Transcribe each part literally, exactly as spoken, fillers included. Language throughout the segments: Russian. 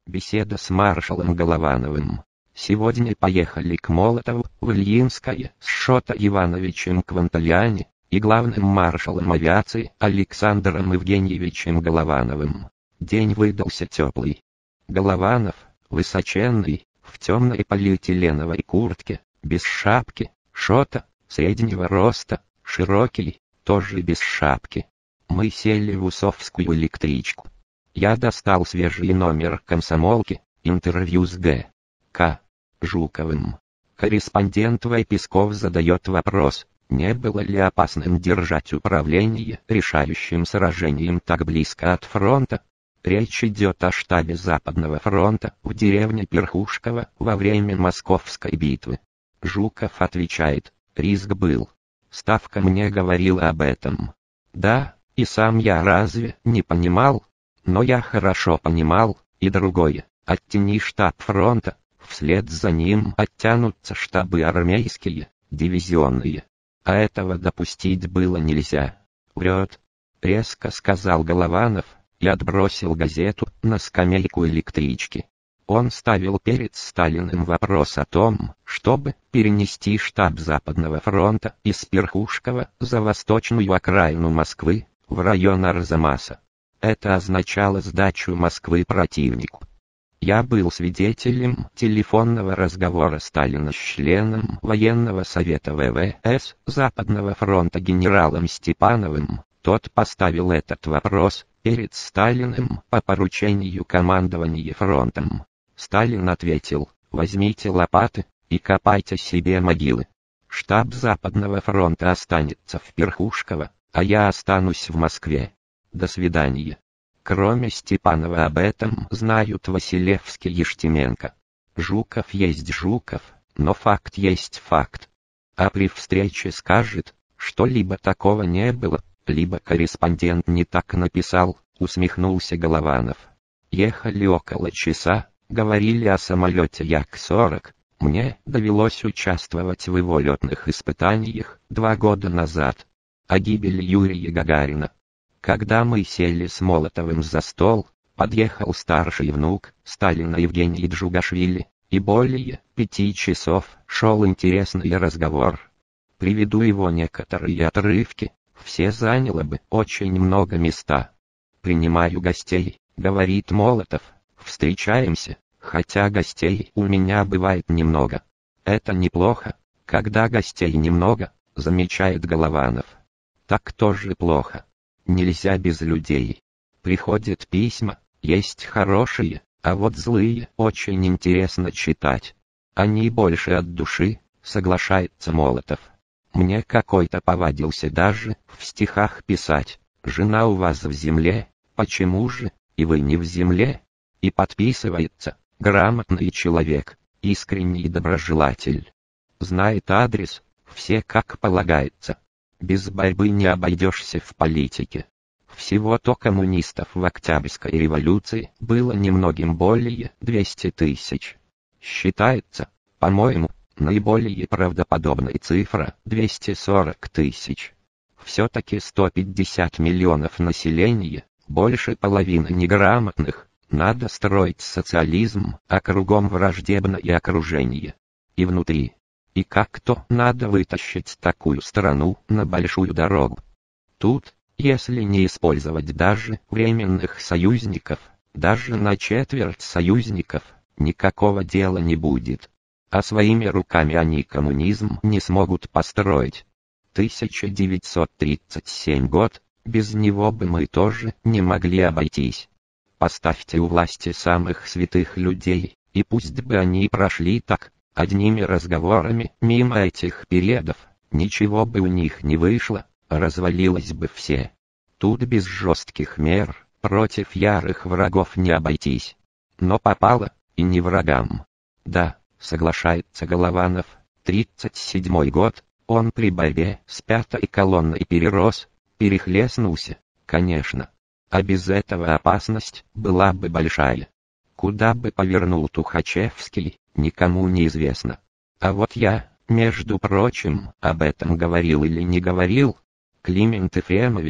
Беседа с маршалом Головановым. Сегодня поехали к Молотову в Ильинское с Шота Ивановичем Квантальяни и главным маршалом авиации Александром Евгеньевичем Головановым. День выдался теплый. Голованов, высоченный, в темной полиэтиленовой куртке, без шапки, Шота, среднего роста, широкий, тоже без шапки. Мы сели в Усовскую электричку. Я достал свежий номер «Комсомолки», интервью с Г. К. Жуковым. Корреспондент В. Песков задает вопрос, не было ли опасным держать управление решающим сражением так близко от фронта. Речь идет о штабе Западного фронта в деревне Перхушково во время Московской битвы. Жуков отвечает, риск был. Ставка мне говорила об этом. Да, и сам я разве не понимал? Но я хорошо понимал, и другое, оттяни штаб фронта, вслед за ним оттянутся штабы армейские, дивизионные. А этого допустить было нельзя. Врет, резко сказал Голованов, и отбросил газету на скамейку электрички. Он ставил перед Сталиным вопрос о том, чтобы перенести штаб Западного фронта из Перхушкова за восточную окраину Москвы, в район Арзамаса. Это означало сдачу Москвы противнику. Я был свидетелем телефонного разговора Сталина с членом военного совета вэ вэ эс Западного фронта генералом Степановым. Тот поставил этот вопрос перед Сталиным по поручению командования фронтом. Сталин ответил, возьмите лопаты и копайте себе могилы. Штаб Западного фронта останется в Перхушково, а я останусь в Москве. До свидания. Кроме Степанова об этом знают Василевский и Штеменко. Жуков есть Жуков, но факт есть факт. А при встрече скажет, что либо такого не было, либо корреспондент не так написал, усмехнулся Голованов. Ехали около часа, говорили о самолете Як сорок. Мне довелось участвовать в его летных испытаниях два года назад. О гибели Юрия Гагарина. Когда мы сели с Молотовым за стол, подъехал старший внук Сталина Евгений Джугашвили, и более пяти часов шел интересный разговор. Приведу его некоторые отрывки, все заняло бы очень много места. «Принимаю гостей», — говорит Молотов, — «встречаемся, хотя гостей у меня бывает немного. Это неплохо, когда гостей немного», — замечает Голованов. Так тоже плохо. Нельзя без людей. Приходят письма, есть хорошие, а вот злые очень интересно читать. Они больше от души, соглашается Молотов. Мне какой-то повадился даже в стихах писать. Жена у вас в земле, почему же, и вы не в земле? И подписывается, грамотный человек, искренний доброжелатель. Знает адрес, все как полагается. Без борьбы не обойдешься в политике. Всего-то коммунистов в Октябрьской революции было немногим более двухсот тысяч. Считается, по-моему, наиболее правдоподобной цифра двести сорок тысяч. Все-таки сто пятьдесят миллионов населения, больше половины неграмотных, надо строить социализм, а кругом враждебное окружение. И внутри. И как-то надо вытащить такую страну на большую дорогу. Тут, если не использовать даже временных союзников, даже на четверть союзников, никакого дела не будет. А своими руками они коммунизм не смогут построить. тысяча девятьсот тридцать седьмой год, без него бы мы тоже не могли обойтись. Поставьте у власти самых святых людей, и пусть бы они прошли так, одними разговорами мимо этих периодов, ничего бы у них не вышло, развалилось бы все. Тут без жестких мер, против ярых врагов не обойтись. Но попало, и не врагам. Да, соглашается Голованов, тридцать седьмой год, он при борьбе с пятой колонной перерос, перехлестнулся, конечно. А без этого опасность была бы большая. Куда бы повернул Тухачевский, никому не известно. А вот я, между прочим, об этом говорил или не говорил. Климент Ефремович,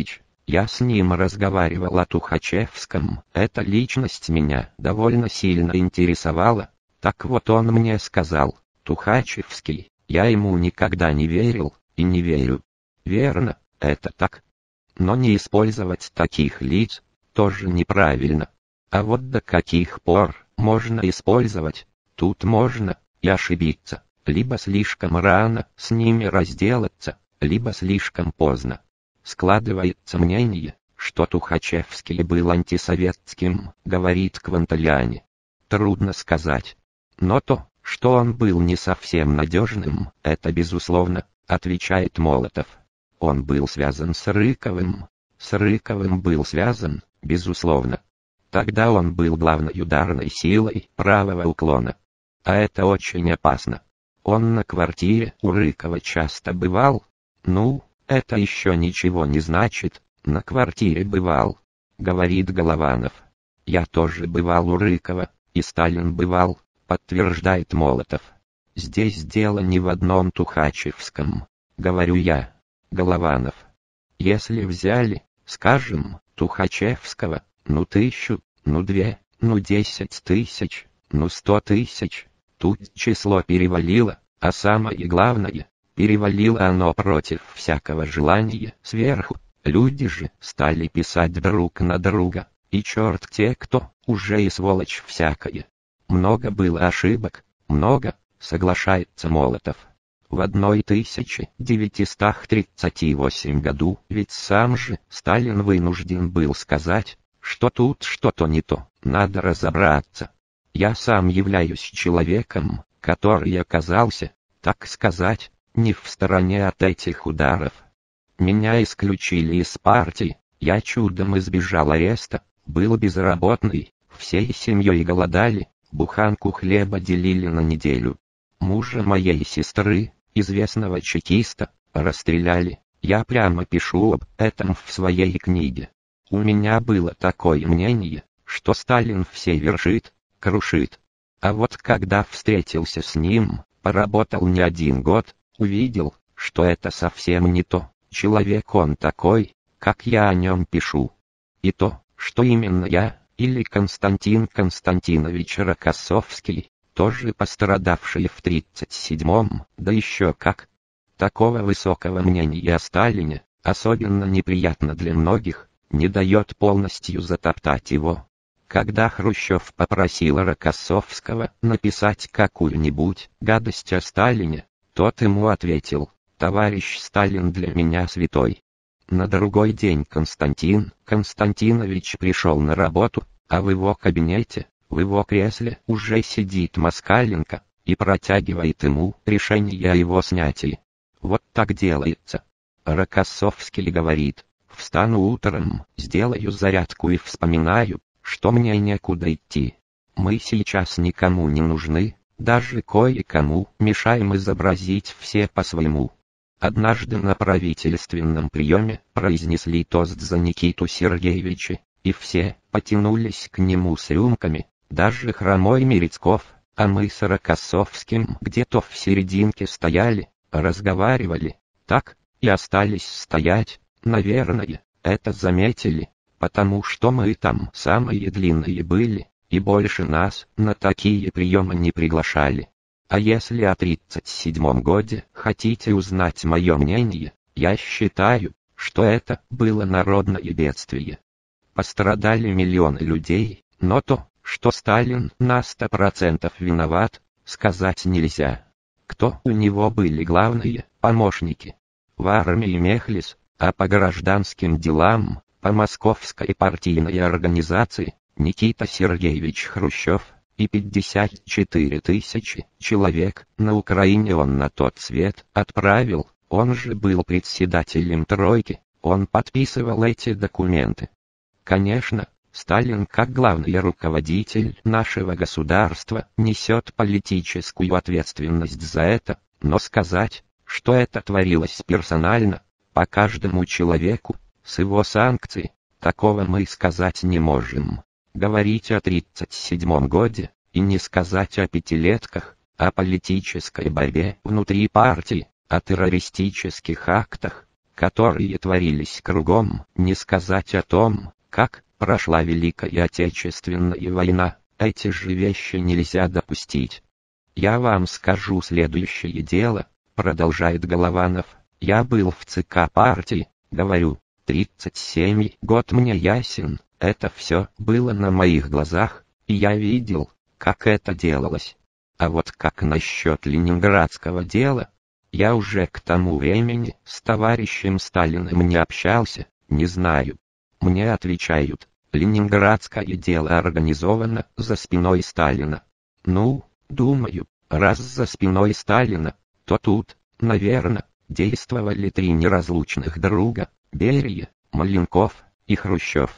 Я с ним разговаривал о Тухачевском, эта личность меня довольно сильно интересовала. Так вот он мне сказал: Тухачевский, я ему никогда не верил, и не верю. Верно, это так. Но не использовать таких лиц тоже неправильно. А вот до каких пор можно использовать? Тут можно и ошибиться, либо слишком рано с ними разделаться, либо слишком поздно. Складывается мнение, что Тухачевский был антисоветским, говорит Кванталиани. Трудно сказать. Но то, что он был не совсем надежным, это безусловно, отвечает Молотов. Он был связан с Рыковым. С Рыковым был связан, безусловно. Тогда он был главной ударной силой правого уклона. А это очень опасно. Он на квартире у Рыкова часто бывал. Ну, это еще ничего не значит, на квартире бывал, говорит Голованов. Я тоже бывал у Рыкова, и Сталин бывал, подтверждает Молотов. Здесь дело не в одном Тухачевском, говорю я. Голованов. Если взяли, скажем, Тухачевского, ну тысячу, ну две, ну десять тысяч, ну сто тысяч, тут число перевалило, а самое главное, перевалило оно против всякого желания сверху. Люди же стали писать друг на друга, и черт те кто, уже и сволочь всякая. Много было ошибок, много, соглашается Молотов. В тысяча девятьсот тридцать восьмом году ведь сам же Сталин вынужден был сказать, что тут что-то не то, надо разобраться. Я сам являюсь человеком, который оказался, так сказать, не в стороне от этих ударов. Меня исключили из партии, я чудом избежал ареста, был безработный, всей семьей голодали, буханку хлеба делили на неделю. Мужа моей сестры, известного чекиста, расстреляли, я прямо пишу об этом в своей книге. У меня было такое мнение, что Сталин все вершит, крушит. А вот когда встретился с ним, поработал не один год, увидел, что это совсем не то. Человек он такой, как я о нем пишу. И то, что именно я, или Константин Константинович Рокоссовский, тоже пострадавший в тридцать седьмом, да еще как. Такого высокого мнения о Сталине, особенно неприятно для многих, не дает полностью затоптать его. Когда Хрущев попросил Рокоссовского написать какую-нибудь гадость о Сталине, тот ему ответил: «Товарищ Сталин для меня святой». На другой день Константин Константинович пришел на работу, а в его кабинете, в его кресле уже сидит Москаленко и протягивает ему решение о его снятии. Вот так делается. Рокоссовский говорит: «Встану утром, сделаю зарядку и вспоминаю, что мне некуда идти. Мы сейчас никому не нужны, даже кое-кому мешаем изобразить все по-своему». Однажды на правительственном приеме произнесли тост за Никиту Сергеевича, и все потянулись к нему с рюмками, даже хромой Мерецков, а мы с Рокоссовским где-то в серединке стояли, разговаривали, так, и остались стоять. Наверное, это заметили, потому что мы там самые длинные были, и больше нас на такие приемы не приглашали. А если о тридцать седьмом годе хотите узнать мое мнение, я считаю, что это было народное бедствие. Пострадали миллионы людей, но то, что Сталин на сто процентов виноват, сказать нельзя. Кто у него были главные помощники? В армии Мехлис, а по гражданским делам, по московской партийной организации, Никита Сергеевич Хрущев. И пятьдесят четыре тысячи человек на Украине он на тот свет отправил, он же был председателем тройки, он подписывал эти документы. Конечно, Сталин как главный руководитель нашего государства несет политическую ответственность за это, но сказать, что это творилось персонально, по каждому человеку, с его санкцией, такого мы сказать не можем. Говорить о тридцать седьмом годе, и не сказать о пятилетках, о политической борьбе внутри партии, о террористических актах, которые творились кругом, не сказать о том, как прошла Великая Отечественная война, эти же вещи нельзя допустить. Я вам скажу следующее дело, продолжает Голованов. Я был в ЦК партии, говорю, тридцать семь год мне ясен, это все было на моих глазах, и я видел, как это делалось. А вот как насчет ленинградского дела? Я уже к тому времени с товарищем Сталиным не общался, не знаю. Мне отвечают, ленинградское дело организовано за спиной Сталина. Ну, думаю, раз за спиной Сталина, то тут, наверное, действовали три неразлучных друга, Берия, Маленков и Хрущев.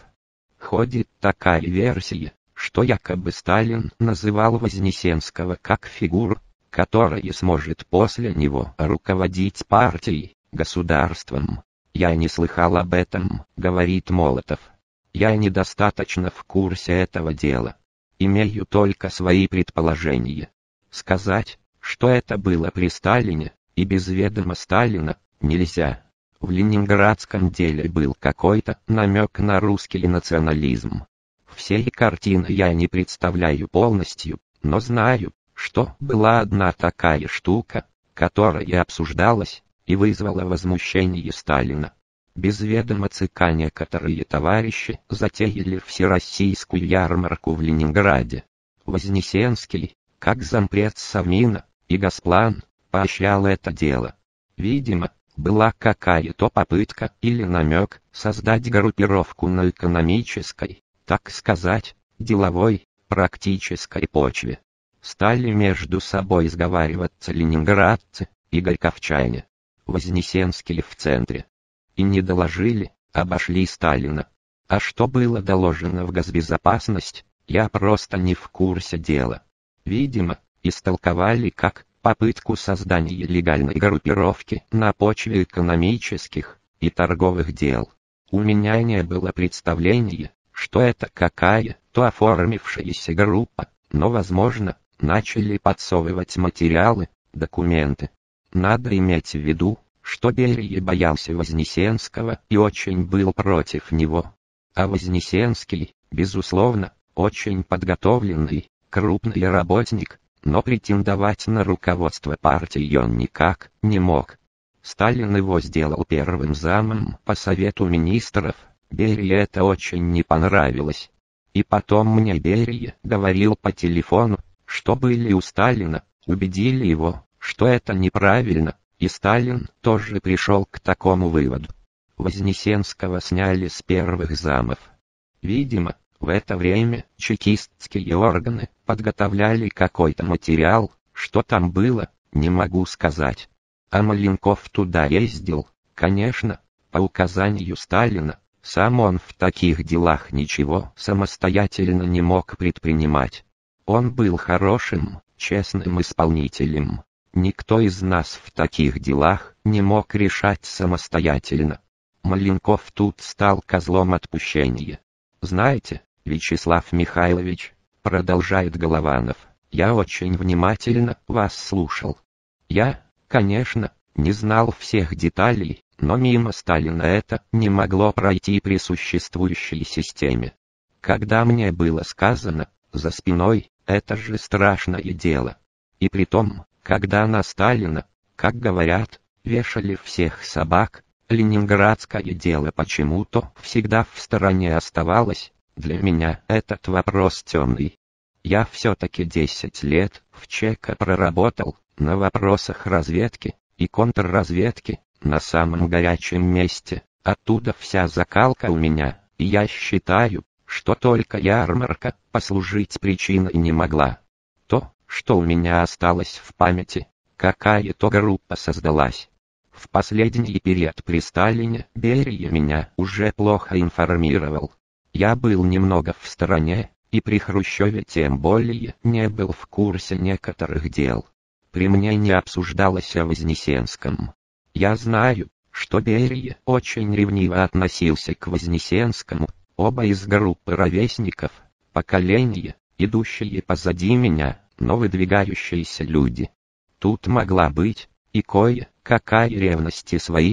Ходит такая версия, что якобы Сталин называл Вознесенского как фигуру, которая сможет после него руководить партией, государством. Я не слыхал об этом, говорит Молотов. Я недостаточно в курсе этого дела. Имею только свои предположения. Сказать, что это было при Сталине, и без ведома Сталина, нельзя. В ленинградском деле был какой-то намек на русский национализм. Всей картины я не представляю полностью, но знаю, что была одна такая штука, которая обсуждалась и вызвала возмущение Сталина. Без ведома ЦК некоторые товарищи затеяли всероссийскую ярмарку в Ленинграде. Вознесенский, как зампред Совмина, и Госплан, поощрял это дело. Видимо, была какая-то попытка или намек создать группировку на экономической, так сказать, деловой, практической почве. Стали между собой сговариваться ленинградцы и горьковчане. Вознесенский в центре. И не доложили, обошли Сталина. А что было доложено в госбезопасность, я просто не в курсе дела. Видимо, истолковали как попытку создания легальной группировки на почве экономических и торговых дел. У меня не было представления, что это какая-то оформившаяся группа, но, возможно, начали подсовывать материалы, документы. Надо иметь в виду, что Берия боялся Вознесенского и очень был против него. А Вознесенский, безусловно, очень подготовленный, крупный работник, но претендовать на руководство партии он никак не мог. Сталин его сделал первым замом по Совету министров, Берии это очень не понравилось. И потом мне Берия говорил по телефону, что были у Сталина, убедили его, что это неправильно, и Сталин тоже пришел к такому выводу. Вознесенского сняли с первых замов. Видимо, в это время чекистские органы подготовляли какой-то материал, что там было, не могу сказать. А Маленков туда ездил, конечно, по указанию Сталина, сам он в таких делах ничего самостоятельно не мог предпринимать. Он был хорошим, честным исполнителем. Никто из нас в таких делах не мог решать самостоятельно. Маленков тут стал козлом отпущения. Знаете, Вячеслав Михайлович, продолжает Голованов, я очень внимательно вас слушал. Я, конечно, не знал всех деталей, но мимо Сталина это не могло пройти при существующей системе. Когда мне было сказано, за спиной, это же страшное дело. И притом, когда на Сталина, как говорят, вешали всех собак, ленинградское дело почему-то всегда в стороне оставалось, для меня этот вопрос темный. Я все-таки десять лет в ЧК проработал, на вопросах разведки и контрразведки, на самом горячем месте, оттуда вся закалка у меня, и я считаю, что только ярмарка послужить причиной не могла. То, что у меня осталось в памяти, какая-то группа создалась. В последний период при Сталине Берия меня уже плохо информировал. Я был немного в стороне, и при Хрущеве тем более не был в курсе некоторых дел. При мне не обсуждалось о Вознесенском. Я знаю, что Берия очень ревниво относился к Вознесенскому, оба из группы ровесников, поколения, идущие позади меня, но выдвигающиеся люди. Тут могла быть и кое-какая ревность и свои,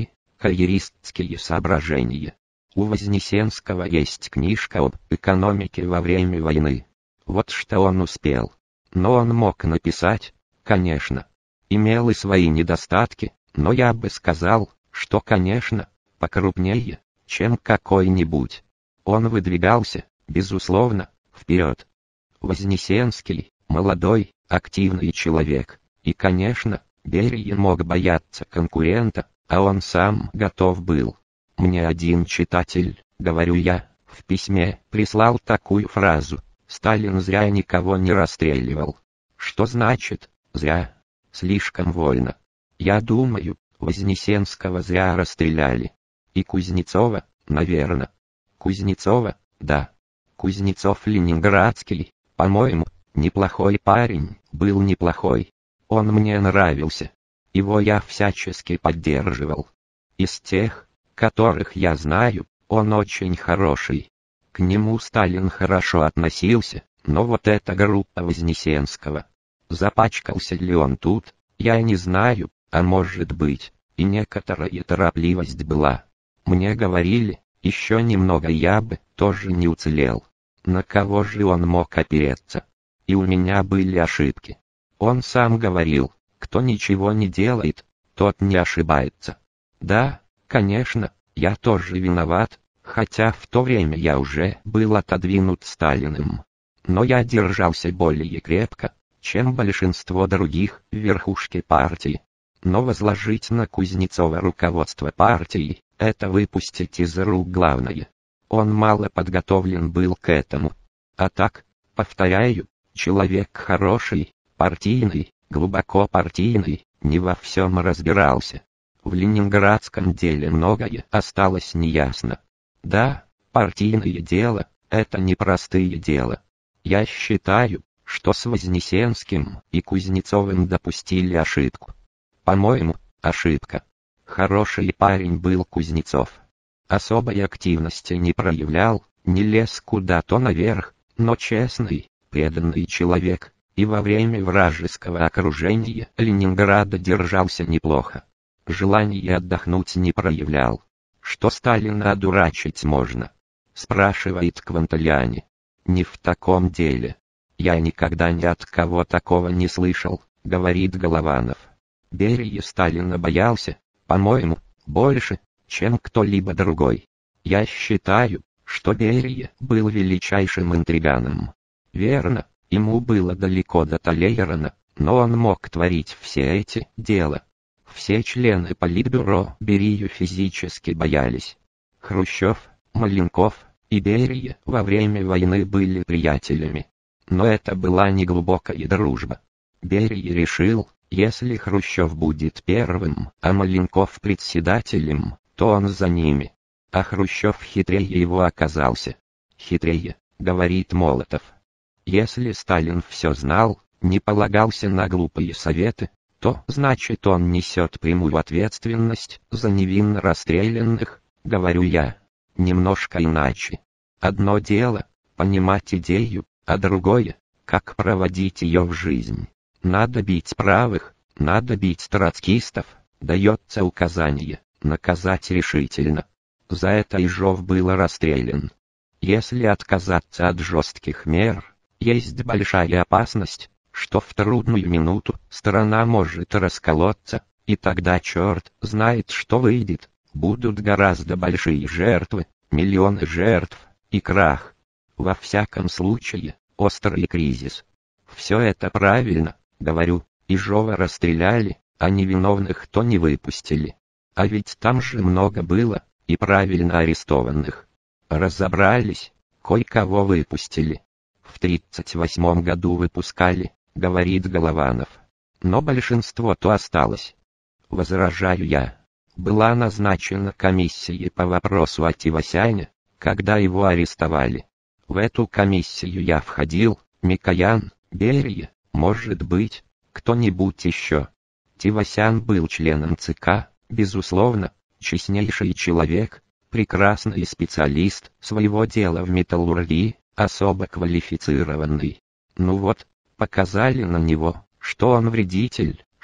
карьеристские соображения. У Вознесенского есть книжка об экономике во время войны. Вот что он успел. Но он мог написать, конечно. Имел и свои недостатки, но я бы сказал, что, конечно, покрупнее, чем какой-нибудь. Он выдвигался, безусловно, вперед. Вознесенский, молодой, активный человек, и, конечно, Берия мог бояться конкурента, а он сам готов был. Мне один читатель, говорю я, в письме прислал такую фразу: «Сталин зря никого не расстреливал». Что значит «зря»? Слишком вольно. Я думаю, Вознесенского зря расстреляли. И Кузнецова, наверное. Кузнецова, да. Кузнецов ленинградский, по-моему, неплохой парень, был неплохой. Он мне нравился. Его я всячески поддерживал. Из тех, которых я знаю, он очень хороший. К нему Сталин хорошо относился, но вот эта группа Вознесенского. Запачкался ли он тут, я не знаю, а может быть, и некоторая торопливость была. Мне говорили, еще немного я бы тоже не уцелел. На кого же он мог опереться? И у меня были ошибки. Он сам говорил, кто ничего не делает, тот не ошибается. Да, конечно, я тоже виноват, хотя в то время я уже был отодвинут Сталиным. Но я держался более крепко, чем большинство других в верхушке партии. Но возложить на Кузнецова руководство партии — это выпустить из рук главное. Он мало подготовлен был к этому. А так, повторяю, человек хороший, партийный, глубоко партийный, не во всем разбирался. В ленинградском деле многое осталось неясно. Да, партийное дело — это непростое дело. Я считаю, что с Вознесенским и Кузнецовым допустили ошибку. По-моему, ошибка. Хороший парень был Кузнецов. Особой активности не проявлял, не лез куда-то наверх, но честный, преданный человек, и во время вражеского окружения Ленинграда держался неплохо. Желания отдохнуть не проявлял. Что Сталина одурачить можно? Спрашивает Квантальяни. Не в таком деле. Я никогда ни от кого такого не слышал, говорит Голованов. Берия Сталина боялся, по-моему, больше, чем кто-либо другой. Я считаю, что Берия был величайшим интриганом. Верно, ему было далеко до Толейрана, но он мог творить все эти дела. Все члены Политбюро Берию физически боялись. Хрущев, Маленков и Берия во время войны были приятелями. Но это была не глубокая дружба. Берия решил, если Хрущев будет первым, а Маленков председателем, то он за ними. А Хрущев хитрее его оказался. Хитрее, говорит Молотов. Если Сталин все знал, не полагался на глупые советы, то значит он несет прямую ответственность за невинно расстрелянных, говорю я. Немножко иначе. Одно дело — понимать идею, а другое — как проводить ее в жизнь. Надо бить правых, надо бить троцкистов, дается указание, наказать решительно. За это Ижов был расстрелян. Если отказаться от жестких мер, есть большая опасность, что в трудную минуту страна может расколоться, и тогда черт знает, что выйдет. Будут гораздо большие жертвы, миллионы жертв, и крах. Во всяком случае, острый кризис. Все это правильно, говорю, Ижова расстреляли, а невиновных то не выпустили. А ведь там же много было, и правильно арестованных. Разобрались, кое-кого выпустили. В тридцать восьмом году выпускали, говорит Голованов. Но большинство-то осталось. Возражаю я. Была назначена комиссия по вопросу о Тивасяне, когда его арестовали. В эту комиссию я входил, Микоян, Берия, может быть, кто-нибудь еще. Тивасян был членом ЦК, безусловно, честнейший человек, прекрасный специалист своего дела в металлургии, особо квалифицированный. Ну вот, показали на него, что он вредитель,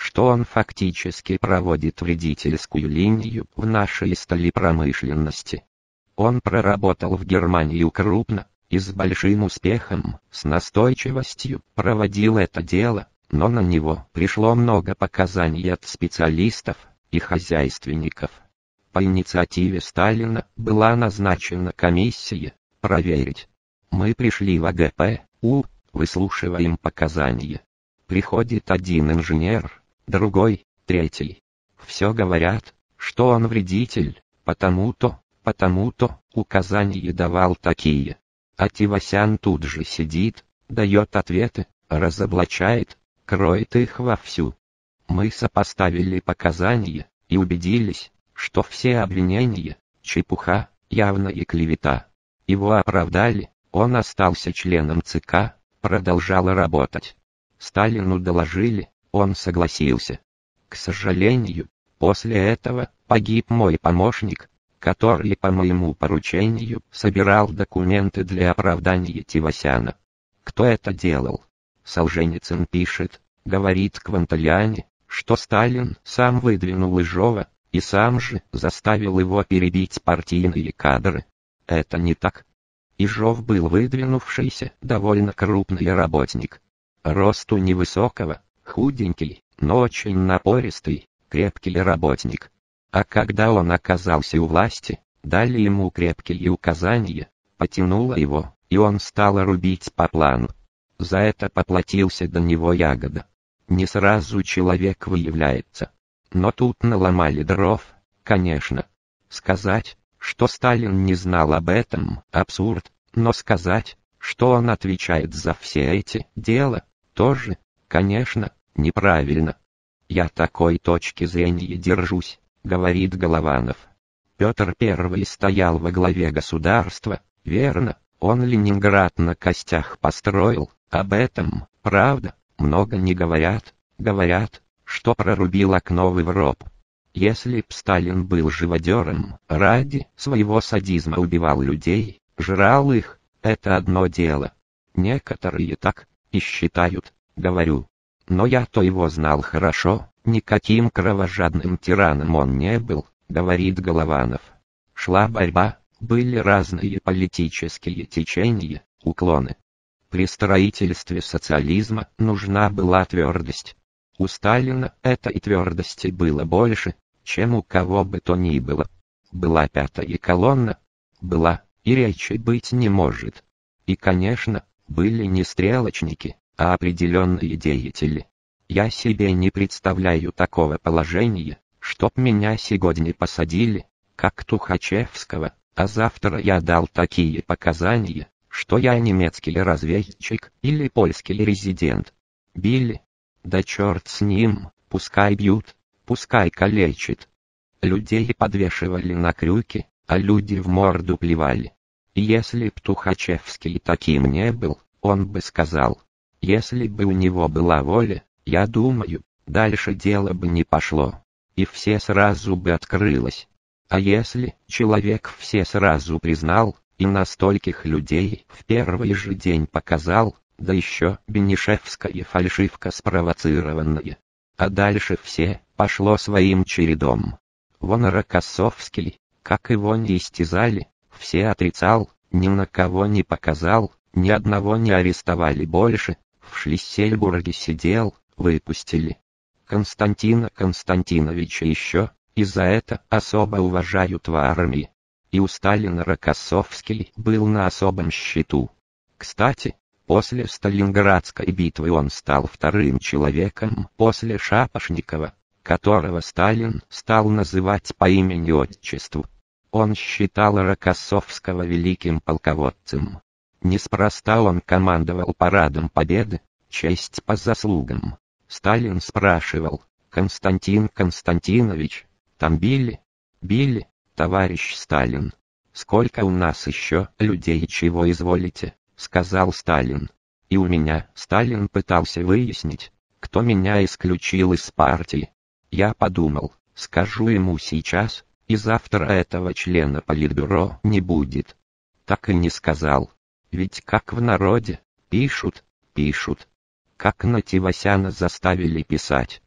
что он фактически проводит вредительскую линию в нашей сталепромышленности. Он проработал в Германии крупно и с большим успехом, с настойчивостью проводил это дело, но на него пришло много показаний от специалистов и хозяйственников. По инициативе Сталина была назначена комиссия проверить. Мы пришли в А Г П У, выслушиваем показания. Приходит один инженер, другой, третий. Все говорят, что он вредитель, потому-то, потому-то, указания давал такие. А Тивасян тут же сидит, дает ответы, разоблачает, кроет их вовсю. Мы сопоставили показания и убедились, что все обвинения – чепуха, явная клевета. Его оправдали, он остался членом Ц К, продолжал работать. Сталину доложили, он согласился. К сожалению, после этого погиб мой помощник, который по моему поручению собирал документы для оправдания Тивасяна. Кто это делал? Солженицын пишет, говорит Кванталиани, что Сталин сам выдвинул Ижова, и сам же заставил его перебить партийные кадры. Это не так. Ижов был выдвинувшийся, довольно крупный работник. Росту невысокого, худенький, но очень напористый, крепкий работник. А когда он оказался у власти, дали ему крепкие указания, потянуло его, и он стал рубить по плану. За это поплатился до него Ягода. Не сразу человек выявляется. Но тут наломали дров, конечно. Сказать, что Сталин не знал об этом, абсурд, но сказать, что он отвечает за все эти дела, тоже, конечно, неправильно. Я такой точки зрения держусь, говорит Голованов. Петр Первый стоял во главе государства, верно, он Ленинград на костях построил, об этом, правда, много не говорят, говорят, что прорубил окно в Европу. Если б Сталин был живодером, ради своего садизма убивал людей, жрал их, это одно дело. Некоторые так и считают, говорю. Но я-то его знал хорошо, никаким кровожадным тираном он не был, говорит Голованов. Шла борьба, были разные политические течения, уклоны. При строительстве социализма нужна была твердость. У Сталина этой твердости было больше, чем у кого бы то ни было. Была пятая колонна? Была, и речи быть не может. И, конечно, были не стрелочники, а определенные деятели. Я себе не представляю такого положения, чтоб меня сегодня посадили, как Тухачевского, а завтра я дал такие показания, что я немецкий разведчик или польский резидент. Били? Да черт с ним, пускай бьют, пускай калечат. Людей подвешивали на крюки, а люди в морду плевали. И если б Тухачевский таким не был, он бы сказал. Если бы у него была воля, я думаю, дальше дело бы не пошло. И все сразу бы открылось. А если человек все сразу признал, и на стольких людей в первый же день показал, да еще бенишевская фальшивка спровоцированная. А дальше все пошло своим чередом. Вон Рокоссовский, как его не истязали, все отрицал, ни на кого не показал, ни одного не арестовали больше, в Шлиссельбурге сидел, выпустили. Константина Константиновича еще, и за это особо уважают в армии. И у Сталина Рокоссовский был на особом счету. Кстати, после Сталинградской битвы он стал вторым человеком после Шапошникова, которого Сталин стал называть по имени-отчеству. Он считал Рокоссовского великим полководцем. Неспроста он командовал парадом Победы, честь по заслугам. Сталин спрашивал: «Константин Константинович, там били?» «Били, товарищ Сталин». «Сколько у нас еще людей, чего изволите?» — сказал Сталин. И у меня Сталин пытался выяснить, кто меня исключил из партии. Я подумал, скажу ему сейчас, и завтра этого члена политбюро не будет. Так и не сказал. Ведь как в народе, пишут, пишут. Как на Тивасяна заставили писать.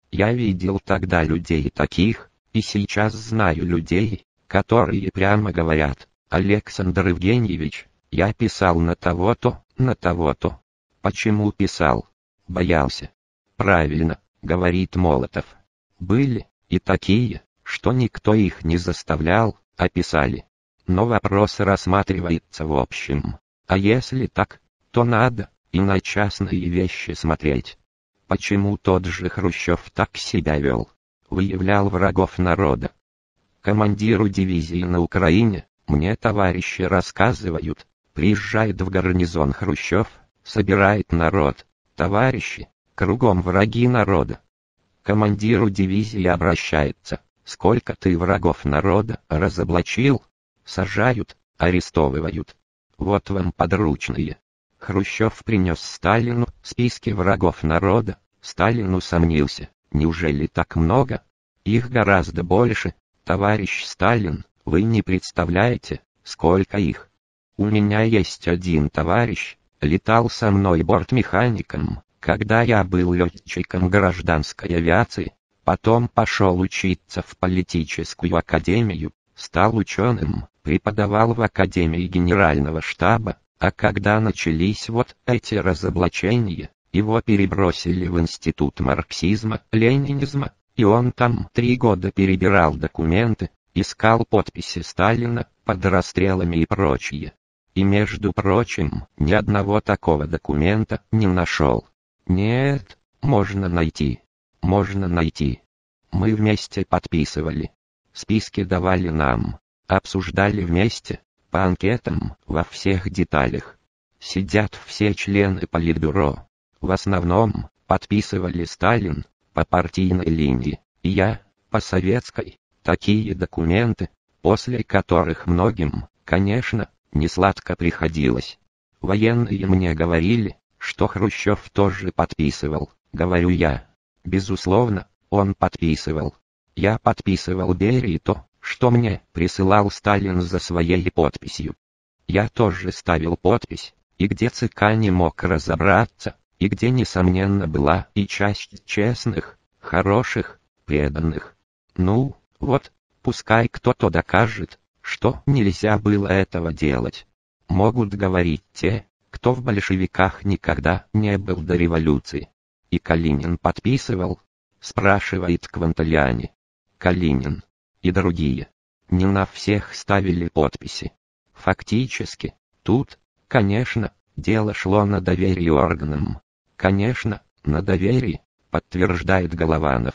Я видел тогда людей таких, и сейчас знаю людей, которые прямо говорят: «Александр Евгеньевич, я писал на того-то, на того-то». Почему писал? Боялся. Правильно, говорит Молотов. Были и такие, что никто их не заставлял, а писали. Но вопрос рассматривается в общем. А если так, то надо и на частные вещи смотреть. Почему тот же Хрущев так себя вел? Выявлял врагов народа. Командиру дивизии на Украине, мне товарищи рассказывают, приезжает в гарнизон Хрущев, собирает народ. Товарищи, кругом враги народа. Командиру дивизии обращается: сколько ты врагов народа разоблачил? Сажают, арестовывают. Вот вам подручные. Хрущев принес Сталину списки врагов народа. Сталин усомнился: неужели так много? Их гораздо больше. Товарищ Сталин, вы не представляете, сколько их. У меня есть один товарищ, летал со мной бортмехаником, когда я был летчиком гражданской авиации, потом пошел учиться в политическую академию, стал ученым, преподавал в Академии Генерального штаба, а когда начались вот эти разоблачения, его перебросили в Институт марксизма-ленинизма, и он там три года перебирал документы, искал подписи Сталина под расстрелами и прочее. И между прочим, ни одного такого документа не нашел. Нет, можно найти. Можно найти. Мы вместе подписывали. Списки давали нам. Обсуждали вместе, по анкетам, во всех деталях. Сидят все члены Политбюро. В основном, подписывали Сталин, по партийной линии, и я, по советской. Такие документы, после которых многим, конечно, несладко приходилось. Военные мне говорили, что Хрущев тоже подписывал, говорю я. Безусловно, он подписывал. Я подписывал Берии то, что мне присылал Сталин за своей подписью. Я тоже ставил подпись, и где ЦК не мог разобраться, и где несомненно была и часть честных, хороших, преданных. Ну, вот, пускай кто-то докажет, что нельзя было этого делать. Могут говорить те, кто в большевиках никогда не был до революции. И Калинин подписывал? Спрашивает Кванталиани. Калинин. И другие. Не на всех ставили подписи. Фактически, тут, конечно, дело шло на доверие органам. Конечно, на доверие, подтверждает Голованов.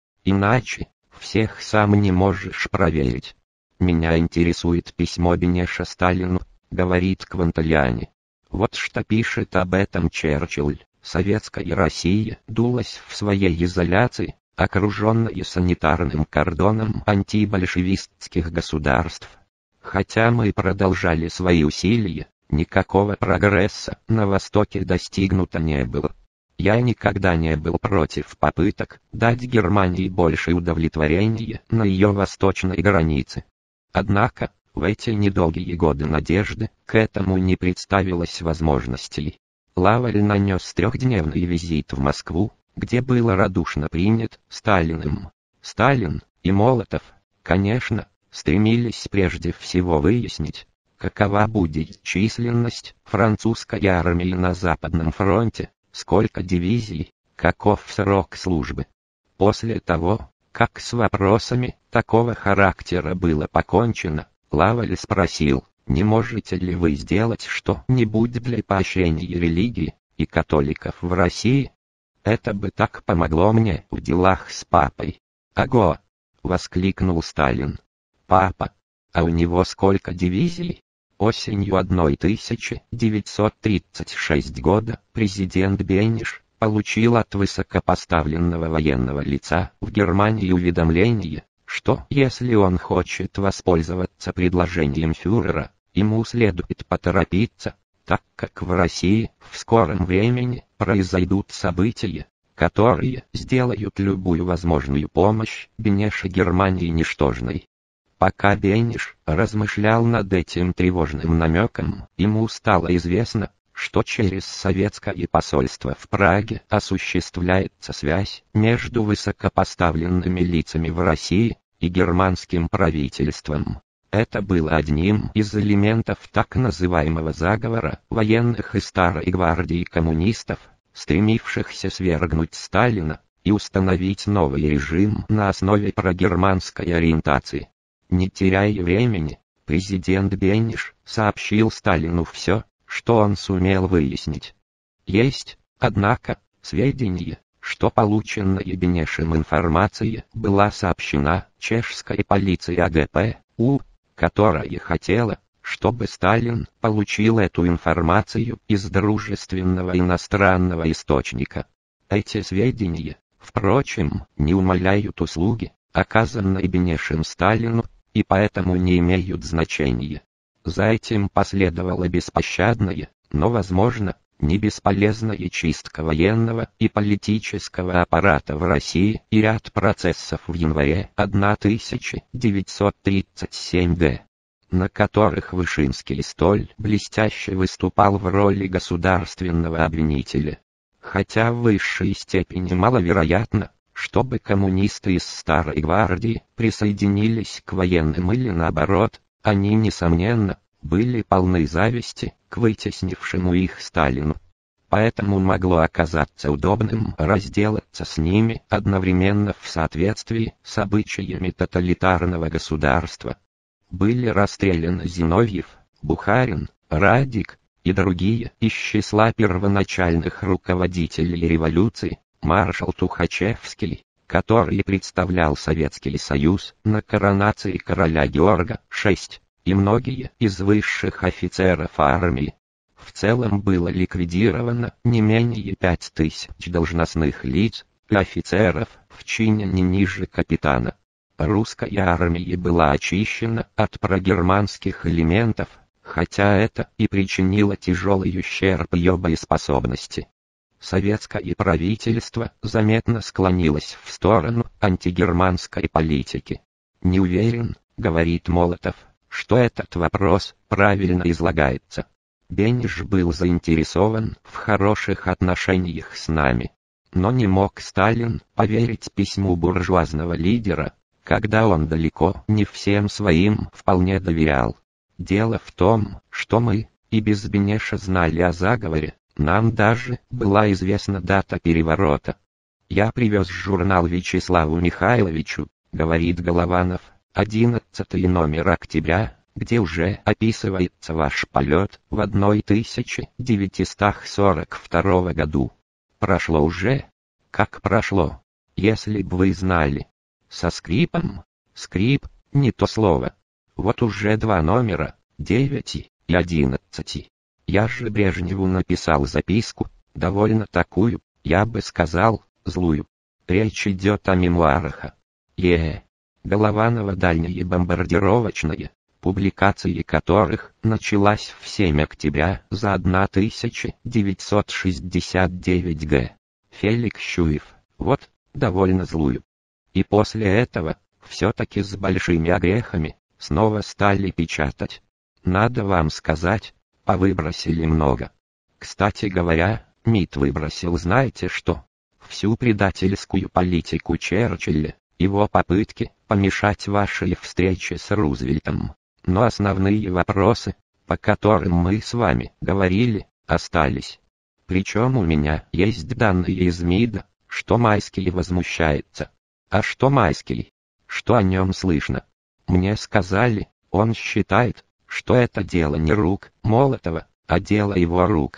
Иначе, всех сам не можешь проверить. Меня интересует письмо Бенеша Сталину, говорит Кванталиани. Вот что пишет об этом Черчилль. Советская Россия дулась в своей изоляции, окруженная санитарным кордоном антибольшевистских государств. Хотя мы продолжали свои усилия, никакого прогресса на Востоке достигнуто не было. Я никогда не был против попыток дать Германии больше удовлетворения на ее восточной границе. Однако, в эти недолгие годы надежды к этому не представилось возможностей. Лаваль нанес трехдневный визит в Москву, где был радушно принят Сталиным. Сталин и Молотов, конечно, стремились прежде всего выяснить, какова будет численность французской армии на Западном фронте, сколько дивизий, каков срок службы. После того, как с вопросами такого характера было покончено, Лаваль спросил: не можете ли вы сделать что-нибудь для поощрения религии и католиков в России? Это бы так помогло мне в делах с папой. Ого! Воскликнул Сталин. Папа? А у него сколько дивизий? Осенью тысяча девятьсот тридцать шестого года президент Бенеш получил от высокопоставленного военного лица в Германии уведомление, что если он хочет воспользоваться предложением фюрера, ему следует поторопиться, так как в России в скором времени произойдут события, которые сделают любую возможную помощь Бенеша Германии ничтожной. Пока Бенеш размышлял над этим тревожным намеком, ему стало известно, что через советское посольство в Праге осуществляется связь между высокопоставленными лицами в России и германским правительством. Это было одним из элементов так называемого заговора военных и старой гвардии коммунистов, стремившихся свергнуть Сталина и установить новый режим на основе прогерманской ориентации. Не теряя времени, президент Бениш сообщил Сталину все, что он сумел выяснить. Есть, однако, сведения, что полученная Бенишем информация была сообщена чешской полиции А Г П У, которая хотела, чтобы Сталин получил эту информацию из дружественного иностранного источника. Эти сведения, впрочем, не умаляют услуги, оказанной Бенишем Сталину, и поэтому не имеют значения. За этим последовала беспощадная, но, возможно, не бесполезная чистка военного и политического аппарата в России и ряд процессов в январе тысяча девятьсот тридцать седьмого года, на которых Вышинский столь блестяще выступал в роли государственного обвинителя. Хотя в высшей степени маловероятно, чтобы коммунисты из Старой Гвардии присоединились к военным или наоборот, они, несомненно, были полны зависти к вытеснившему их Сталину. Поэтому могло оказаться удобным разделаться с ними одновременно в соответствии с обычаями тоталитарного государства. Были расстреляны Зиновьев, Бухарин, Радик и другие из числа первоначальных руководителей революции, маршал Тухачевский, который представлял Советский Союз на коронации короля Георга шестого, и многие из высших офицеров армии. В целом было ликвидировано не менее пять тысяч должностных лиц и офицеров в чине не ниже капитана. Русская армия была очищена от прогерманских элементов, хотя это и причинило тяжелый ущерб ее боеспособности. Советское правительство заметно склонилось в сторону антигерманской политики. «Не уверен, — говорит Молотов, — что этот вопрос правильно излагается. Бениш был заинтересован в хороших отношениях с нами. Но не мог Сталин поверить письму буржуазного лидера, когда он далеко не всем своим вполне доверял. Дело в том, что мы и без Бениша знали о заговоре, нам даже была известна дата переворота. Я привез журнал Вячеславу Михайловичу, — говорит Голованов, — одиннадцатый номер октября, где уже описывается ваш полет в тысяча девятьсот сорок втором году. Прошло уже? Как прошло? Если б вы знали. Со скрипом? Скрип, не то слово. Вот уже два номера, девять и одиннадцать. Я же Брежневу написал записку, довольно такую, я бы сказал, злую. Речь идет о мемуарах. Е. Голованова «Дальние бомбардировочные», публикации которых началась в семь октября за тысяча девятьсот шестьдесят девятый год. Феликс Шуев, вот, довольно злую. И после этого, все-таки с большими огрехами, снова стали печатать. Надо вам сказать, повыбросили много. Кстати говоря, МИД выбросил знаете что? Всю предательскую политику Черчилля, его попытки помешать вашей встрече с Рузвельтом. Но основные вопросы, по которым мы с вами говорили, остались. Причем у меня есть данные из МИДа, что Майский возмущается. А что Майский? Что о нем слышно? Мне сказали, он считает, что это дело не рук Молотова, а дело его рук.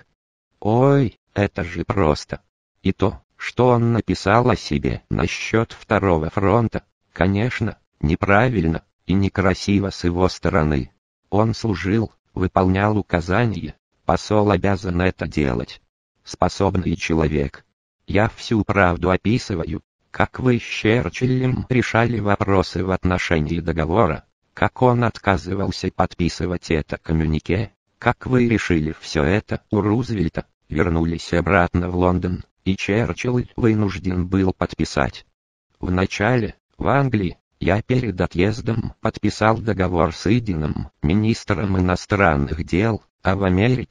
Ой, это же просто. И то, что он написал о себе насчет Второго фронта, конечно, неправильно и некрасиво с его стороны. Он служил, выполнял указания, посол обязан это делать. Способный человек. Я всю правду описываю, как вы с Черчиллем решали вопросы в отношении договора, как он отказывался подписывать это коммюнике, как вы решили все это у Рузвельта, вернулись обратно в Лондон, и Черчилль вынужден был подписать. Вначале, в Англии, я перед отъездом подписал договор с Идином, министром иностранных дел, а в Америке,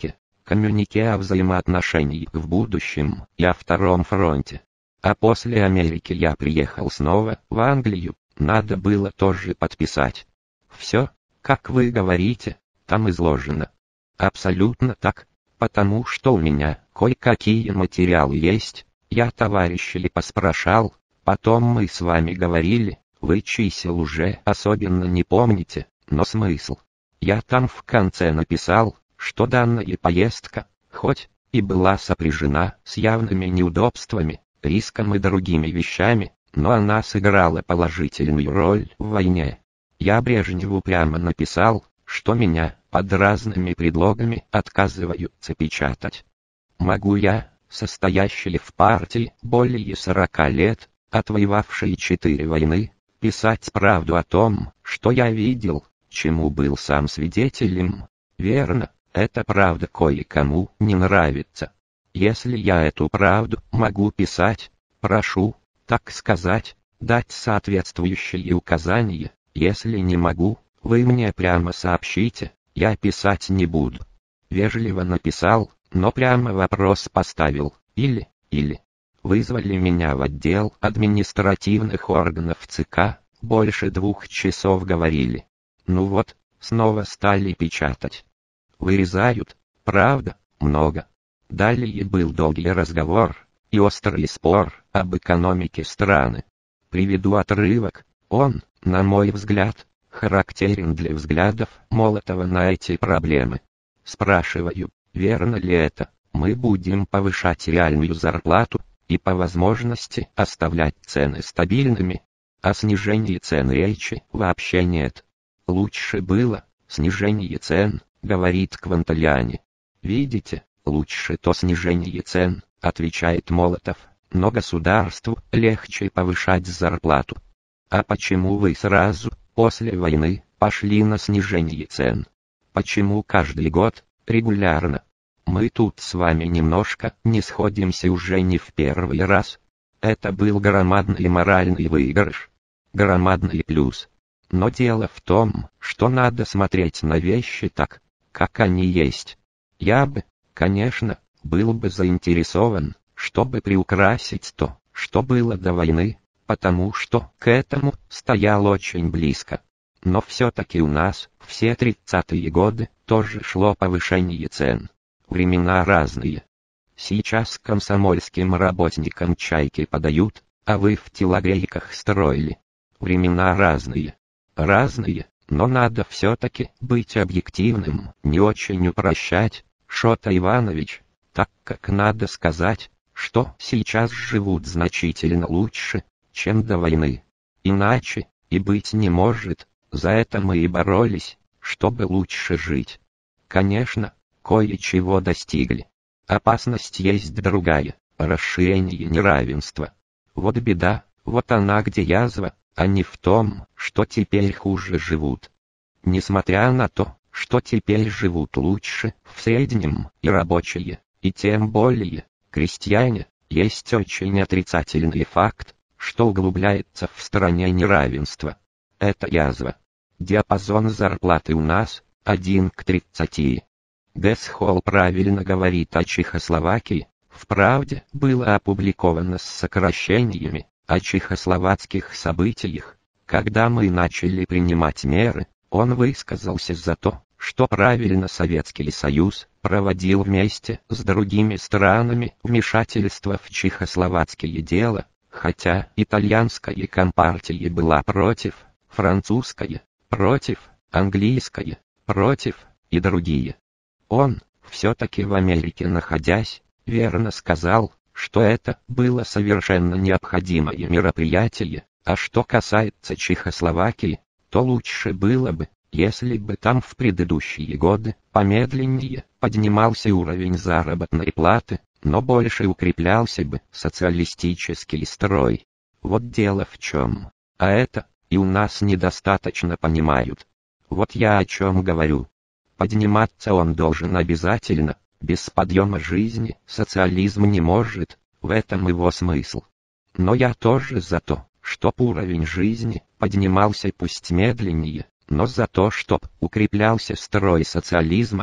коммюнике о взаимоотношениях в будущем и о втором фронте. А после Америки я приехал снова в Англию, надо было тоже подписать. Все, как вы говорите, там изложено. Абсолютно так, потому что у меня кое-какие материалы есть, я товарищей поспрашал, потом мы с вами говорили, вы чисел уже особенно не помните, но смысл. Я там в конце написал, что данная поездка, хоть и была сопряжена с явными неудобствами, риском и другими вещами, но она сыграла положительную роль в войне. Я Брежневу прямо написал, что меня под разными предлогами отказываются печатать. Могу я, состоящий в партии более сорока лет, отвоевавший четыре войны, писать правду о том, что я видел, чему был сам свидетелем? Верно, эта правда кое-кому не нравится. Если я эту правду могу писать, прошу, так сказать, дать соответствующие указания, если не могу, вы мне прямо сообщите, я писать не буду. Вежливо написал, но прямо вопрос поставил, или, или. Вызвали меня в отдел административных органов ЦК, больше двух часов говорили. Ну вот, снова стали печатать. Вырезают, правда, много. Далее был долгий разговор и острый спор об экономике страны. Приведу отрывок, он, на мой взгляд, характерен для взглядов Молотова на эти проблемы. Спрашиваю, верно ли это, мы будем повышать реальную зарплату и по возможности оставлять цены стабильными. О снижении цен речи вообще нет. Лучше было снижение цен, говорит Квантальяни. Видите, лучше то снижение цен, отвечает Молотов, но государству легче повышать зарплату. А почему вы сразу, после войны, пошли на снижение цен? Почему каждый год, регулярно? Мы тут с вами немножко не сходимся уже не в первый раз. Это был громадный моральный выигрыш. Громадный плюс. Но дело в том, что надо смотреть на вещи так, как они есть. Я бы, конечно, был бы заинтересован, чтобы приукрасить то, что было до войны, потому что к этому стоял очень близко. Но все-таки у нас все тридцатые годы тоже шло повышение цен. Времена разные. Сейчас комсомольским работникам чайки подают, а вы в телогрейках строили. Времена разные. Разные, но надо все-таки быть объективным, не очень упрощать, Шота Иванович, так как надо сказать, что сейчас живут значительно лучше, чем до войны. Иначе и быть не может, за это мы и боролись, чтобы лучше жить. Конечно, кое-чего достигли. Опасность есть другая, расширение неравенства. Вот беда, вот она где язва, а не в том, что теперь хуже живут. Несмотря на то, что теперь живут лучше, в среднем, и рабочие, и тем более, крестьяне, есть очень отрицательный факт, что углубляется в стране неравенство. Это язва. Диапазон зарплаты у нас, один к тридцати. Гэсхолл правильно говорит о Чехословакии, в «Правде» было опубликовано с сокращениями, о чехословацких событиях. Когда мы начали принимать меры, он высказался за то, что правильно Советский Союз проводил вместе с другими странами вмешательство в чехословацкие дела, хотя итальянская компартия была против, французская против, английская против и другие. Он, все-таки в Америке находясь, верно сказал, что это было совершенно необходимое мероприятие, а что касается Чехословакии, то лучше было бы, если бы там в предыдущие годы помедленнее поднимался уровень заработной платы, но больше укреплялся бы социалистический строй. Вот дело в чем. А это и у нас недостаточно понимают. Вот я о чем говорю. Подниматься он должен обязательно, без подъема жизни социализм не может, в этом его смысл. Но я тоже за то, чтоб уровень жизни поднимался пусть медленнее, но за то, чтоб укреплялся строй социализма,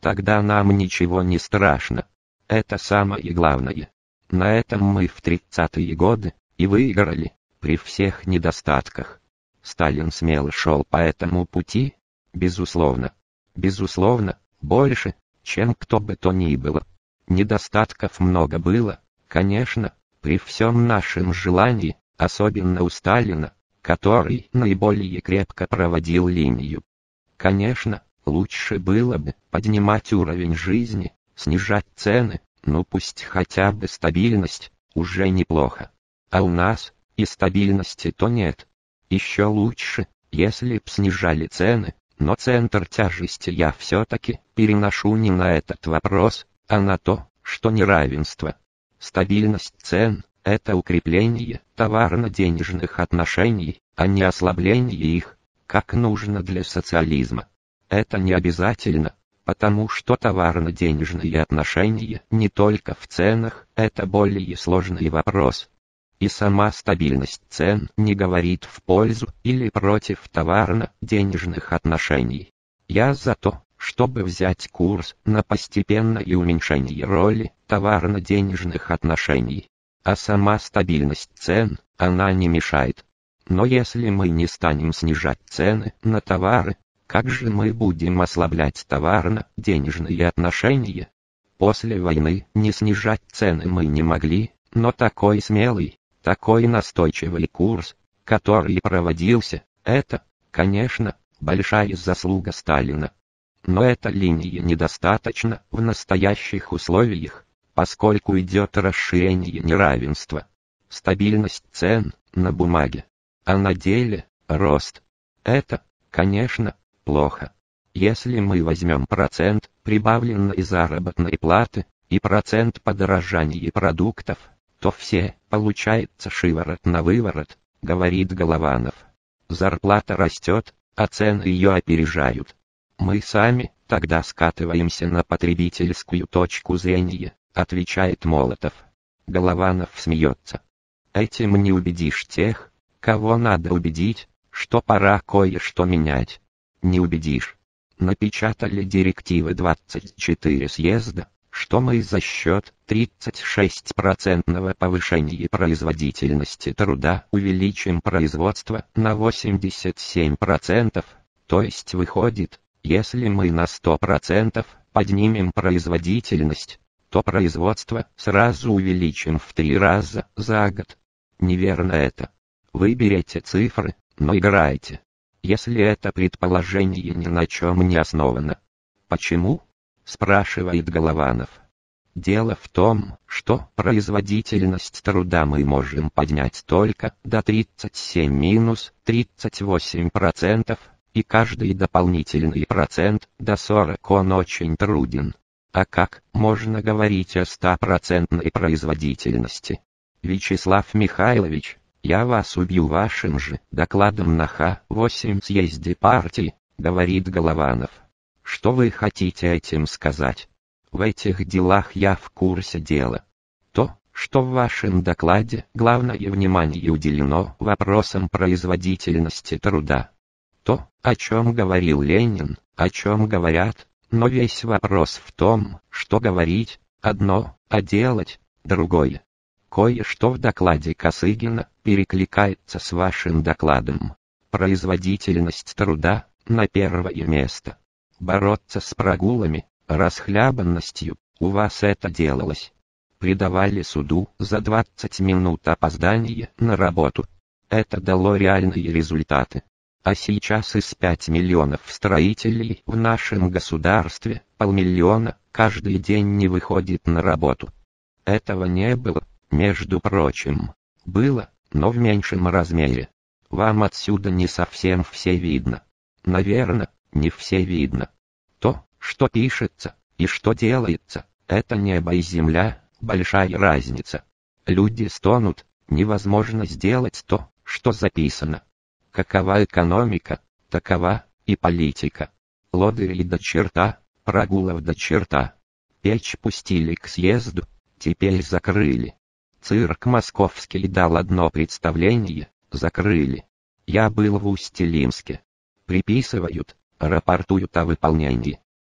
тогда нам ничего не страшно. Это самое главное. На этом мы в тридцатые годы и выиграли, при всех недостатках. Сталин смело шел по этому пути? Безусловно. Безусловно, больше, чем кто бы то ни было. Недостатков много было, конечно, при всем нашем желании, особенно у Сталина, который наиболее крепко проводил линию. Конечно, лучше было бы поднимать уровень жизни, снижать цены, ну пусть хотя бы стабильность, уже неплохо. А у нас и стабильности-то нет. Еще лучше, если б снижали цены, но центр тяжести я все-таки переношу не на этот вопрос, а на то, что неравенство. Стабильность цен – это укрепление товарно-денежных отношений, а не ослабление их, как нужно для социализма. Это не обязательно, потому что товарно-денежные отношения не только в ценах, это более сложный вопрос. И сама стабильность цен не говорит в пользу или против товарно-денежных отношений. Я за то, чтобы взять курс на постепенное уменьшение роли товарно-денежных отношений. А сама стабильность цен, она не мешает. Но если мы не станем снижать цены на товары, как же мы будем ослаблять товарно-денежные отношения? После войны не снижать цены мы не могли, но такой смелый, такой настойчивый курс, который проводился, это, конечно, большая заслуга Сталина. Но эта линия недостаточна в настоящих условиях, поскольку идет расширение неравенства. Стабильность цен на бумаге, а на деле рост. Это, конечно, плохо. Если мы возьмем процент прибавленной заработной платы и процент подорожания продуктов, то все, получается шиворот на выворот, говорит Голованов. Зарплата растет, а цены ее опережают. Мы сами тогда скатываемся на потребительскую точку зрения, отвечает Молотов. Голованов смеется. Этим не убедишь тех, кого надо убедить, что пора кое-что менять. Не убедишь. Напечатали директивы двадцать четыре съезда, что мы за счет тридцать шесть процентов повышения производительности труда увеличим производство на восемьдесят семь процентов, то есть выходит, если мы на сто процентов поднимем производительность, то производство сразу увеличим в три раза за год. Неверно это. Вы берете цифры, но играете. Если это предположение ни на чем не основано. Почему? Спрашивает Голованов. Дело в том, что производительность труда мы можем поднять только до тридцать семь минус тридцать восемь процентов, и каждый дополнительный процент до сорок он очень труден. А как можно говорить о стопроцентной производительности? Вячеслав Михайлович, я вас убью вашим же докладом на Х восемь съезде партии, говорит Голованов. Что вы хотите этим сказать? В этих делах я в курсе дела. То, что в вашем докладе главное внимание уделено вопросам производительности труда. То, о чем говорил Ленин, о чем говорят, но весь вопрос в том, что говорить одно, а делать другое. Кое-что в докладе Косыгина перекликается с вашим докладом. Производительность труда на первое место. Бороться с прогулами, расхлябанностью, у вас это делалось. Придавали суду за двадцать минут опоздания на работу. Это дало реальные результаты. А сейчас из пяти миллионов строителей в нашем государстве полмиллиона каждый день не выходит на работу. Этого не было, между прочим. Было, но в меньшем размере. Вам отсюда не совсем все видно. Наверное, не все видно. То, что пишется и что делается, это небо и земля, большая разница. Люди стонут, невозможно сделать то, что записано. Какова экономика, такова и политика. Лодырей до черта, прогулов до черта. Печь пустили к съезду, теперь закрыли. Цирк московский дал одно представление, закрыли. Я был в Усть-Илимске. Приписывают, рапортуют о выполнении.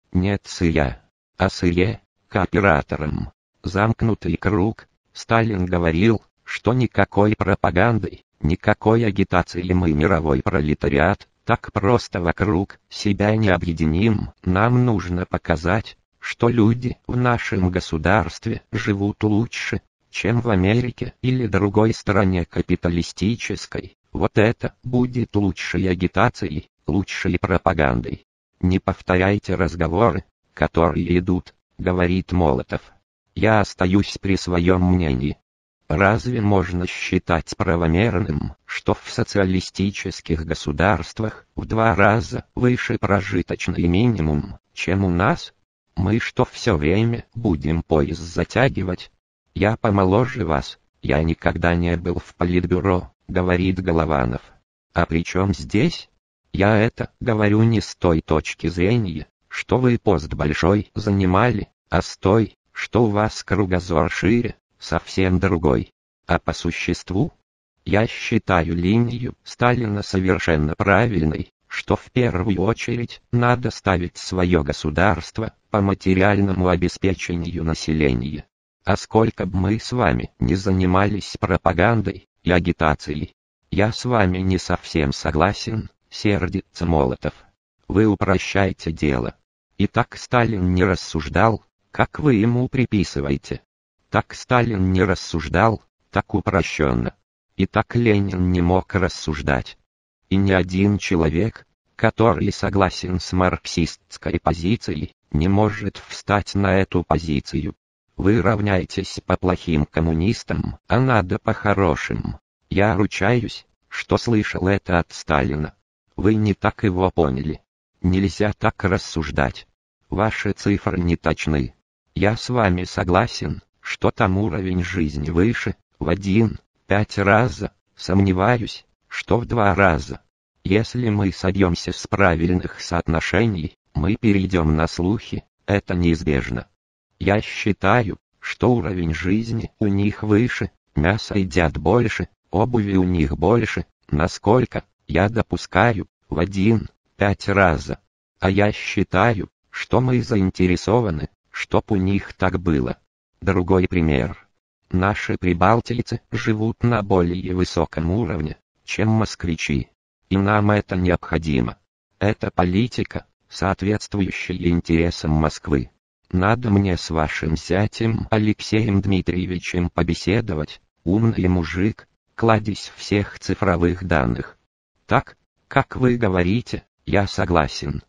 Нет сыя, а сые, кооператором. Замкнутый круг. Сталин говорил, что никакой пропагандой, никакой агитацией мы мировой пролетариат так просто вокруг себя не объединим. Нам нужно показать, что люди в нашем государстве живут лучше, чем в Америке или другой стране капиталистической. Вот это будет лучшей агитацией, лучшей пропагандой. Не повторяйте разговоры, которые идут, говорит Молотов. Я остаюсь при своем мнении. Разве можно считать правомерным, что в социалистических государствах в два раза выше прожиточный минимум, чем у нас? Мы что, все время будем пояс затягивать? Я помоложе вас, я никогда не был в политбюро, говорит Голованов. А при чем здесь? Я это говорю не с той точки зрения, что вы пост большой занимали, а с той, что у вас кругозор шире, совсем другой. А по существу, я считаю линию Сталина совершенно правильной, что в первую очередь надо ставить свое государство по материальному обеспечению населения. А сколько бы мы с вами не занимались пропагандой и агитацией, я с вами не совсем согласен, сердится Молотов. Вы упрощаете дело. И так Сталин не рассуждал, как вы ему приписываете. Так Сталин не рассуждал, так упрощенно. И так Ленин не мог рассуждать. И ни один человек, который согласен с марксистской позицией, не может встать на эту позицию. Вы равняетесь по плохим коммунистам, а надо по хорошим. Я ручаюсь, что слышал это от Сталина. Вы не так его поняли. Нельзя так рассуждать. Ваши цифры не точны. Я с вами согласен, что там уровень жизни выше, в один, пять раза, сомневаюсь, что в два раза. Если мы собьемся с правильных соотношений, мы перейдем на слухи, это неизбежно. Я считаю, что уровень жизни у них выше, мяса едят больше, обуви у них больше, насколько, я допускаю, в один, пять раза. А я считаю, что мы заинтересованы, чтоб у них так было. Другой пример. Наши прибалтийцы живут на более высоком уровне, чем москвичи. И нам это необходимо. Это политика, соответствующая интересам Москвы. Надо мне с вашим зятем Алексеем Дмитриевичем побеседовать, умный мужик, кладезь всех цифровых данных. Так, как вы говорите, я согласен.